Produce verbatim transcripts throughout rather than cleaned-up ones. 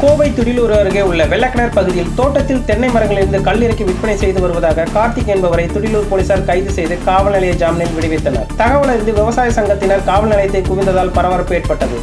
கோவை துடிலூர் அருகே உள்ள வெள்ளக்கிணர் பகுதியில் தோட்டத்தில் தென்னை மரங்களிலிருந்து கல் இறக்கி விற்பனை செய்து வருவதாக கார்த்திக் என்பவரை துடிலூர் போலீசார் கைது செய்து காவல் நிலைய ஜாமீனில் விடுவித்தனர். தகவல் அறிந்து விவசாய சங்கத்தினர் காவல் நிலையத்தை குவிந்ததால் பரபரப்பு ஏற்பட்டது.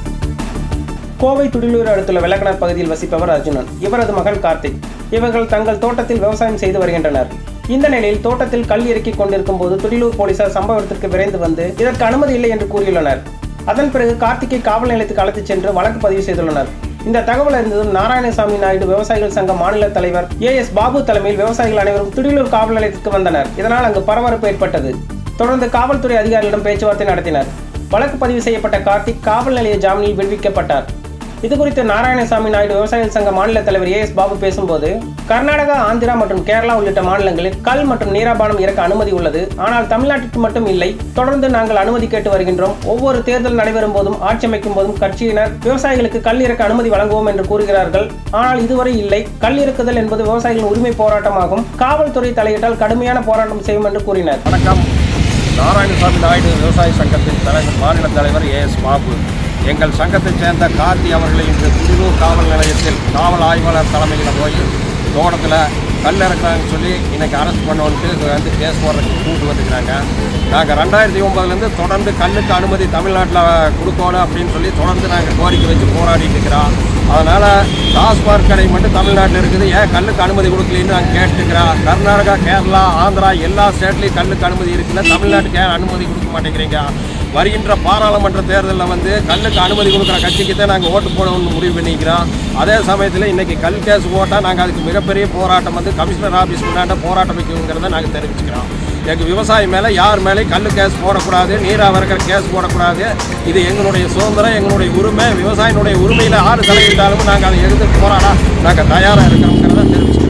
கோவை துடிலூர் அடுத்துள்ள வெள்ளக்கிணர் பகுதியில் வசிப்பவர் அர்ஜுனன், இவரது மகன் கார்த்திக். இவர்கள் தங்கள் தோட்டத்தில் விவசாயம் செய்து வருகின்றனர். இந்த நிலையில் தோட்டத்தில் கல் இறக்கிக் கொண்டிருக்கும் போது துடிலூர் போலீசார் சம்பவ இடத்திற்கு விரைந்து வந்து இதற்கு அனுமதி இல்லை என்று கூறியுள்ளனர். அதன் பிறகு கார்த்திக்கை காவல் நிலையத்துக்கு அழைத்துச் சென்று வழக்கு பதிவு செய்துள்ளனர். இந்த தகவல் அறிந்ததும் நாராயணசாமி நாயுடு விவசாயிகள் சங்க மாநில தலைவர் ஏ எஸ் பாபு தலைமையில் விவசாயிகள் அனைவரும் துடிலூர் காவல் நிலையத்திற்கு வந்தனர். இதனால் அங்கு பரபரப்பு ஏற்பட்டது. தொடர்ந்து காவல்துறை அதிகாரிகளிடம் பேச்சுவார்த்தை நடத்தினர். வழக்கு பதிவு செய்யப்பட்ட கார்த்திக் காவல் நிலைய ஜாமீனில் விடுவிக்கப்பட்டார். இதுகுறித்து நாராயணசாமி நாயுடு விவசாயிகள் சங்க மாநில தலைவர் ஏ எஸ் பாபு பேசும்போது, கர்நாடகா, ஆந்திரா மற்றும் கேரளா உள்ளிட்ட மாநிலங்களில் கல் மற்றும் நீராபானம் இறக்க அனுமதி உள்ளது. ஆனால் தமிழ்நாட்டிற்கு மட்டும் இல்லை. தொடர்ந்து நாங்கள் அனுமதி கேட்டு வருகின்றோம். ஒவ்வொரு தேர்தல் நடைபெறும் போதும் ஆட்சி அமைக்கும் போதும் கட்சியினர் விவசாயிகளுக்கு கல் இறக்க அனுமதி வழங்குவோம் என்று கூறுகிறார்கள். ஆனால் இதுவரை இல்லை. கல் இறக்குதல் என்பது விவசாயிகளின் உரிமை போராட்டமாகும். காவல்துறை தலையிட்டால் கடுமையான போராட்டம் செய்யும் என்று கூறினர். வணக்கம். நாராயணசாமி நாயுடு விவசாய சங்கத்தின் தலைவர் மாநில தலைவர் ஏ எஸ் பாபு. எங்கள் சங்கத்தைச் சேர்ந்த கார்த்தி அவர்களை இன்று துடிலூர் காவல் நிலையத்தில் காவல் ஆய்வாளர் தலைமையில் போய் தோட்டத்தில் கல் இறக்குறாங்கன்னு சொல்லி இன்றைக்கி அரெஸ்ட் பண்ணோன்ட்டு வந்து கேஸ் போடுறதுக்கு கூப்பிட்டு வந்துக்கிறாங்க. நாங்கள் ரெண்டாயிரத்தி ஒம்பதுலேருந்து தொடர்ந்து கல்லுக்கு அனுமதி தமிழ்நாட்டில் கொடுக்கணும் அப்படின்னு சொல்லி தொடர்ந்து நாங்கள் கோரிக்கை வச்சு போராடிட்டு இருக்கிறோம். அதனால் டாஸ்மாக் கடை மட்டும் தமிழ்நாட்டில் இருக்குது, ஏன் கல்லுக்கு அனுமதி கொடுக்கலன்னு நாங்கள் கேட்டுக்கிறோம். கர்நாடகா, கேரளா, ஆந்திரா எல்லா ஸ்டேட்லேயும் கல்லுக்கு அனுமதி இருக்குல்ல, தமிழ்நாட்டுக்கு ஏன் அனுமதி கொடுக்க மாட்டேங்கிறீங்க? வருகின்ற பாராளுமன்ற தேர்தலில் வந்து கல்லுக்கு அனுமதி கொடுக்குற கட்சிக்கு தான் நாங்கள் ஓட்டு போடணும்னு முடிவு பண்ணிக்கிறோம். அதே சமயத்தில் இன்றைக்கி கல் கேஸ் போட்டால் நாங்கள் அதுக்கு மிகப்பெரிய போராட்டம் வந்து கமிஷனர் ஆஃபீஸ் முன்னாடி போராட்டம் வைக்கணுங்கிறத நாங்கள் தெரிவிச்சுக்கிறோம். எங்கள் விவசாயி மேலே யார் மேலே கல் கேஸ் போடக்கூடாது, நீராவரக்கிற கேஸ் போடக்கூடாது. இது எங்களுடைய சுதந்திரம், எங்களுடைய உரிமை. விவசாயினுடைய உரிமையில் ஆறு தலையிட்டாலும் நாங்கள் அதை எதிர்த்து போராட நாங்கள் தயாராக இருக்கிறோம்.